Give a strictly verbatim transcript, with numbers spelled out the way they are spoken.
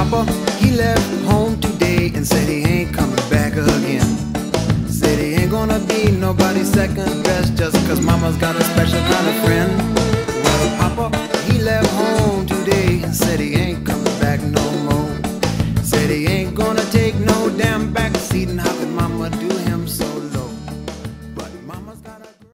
Papa, he left home today and said he ain't coming back again. Said he ain't gonna be nobody's second best just cause Mama's got a special kind of friend. Well, Papa, he left home today and said he ain't coming back no more. Said he ain't gonna take no damn backseat, and how could Mama do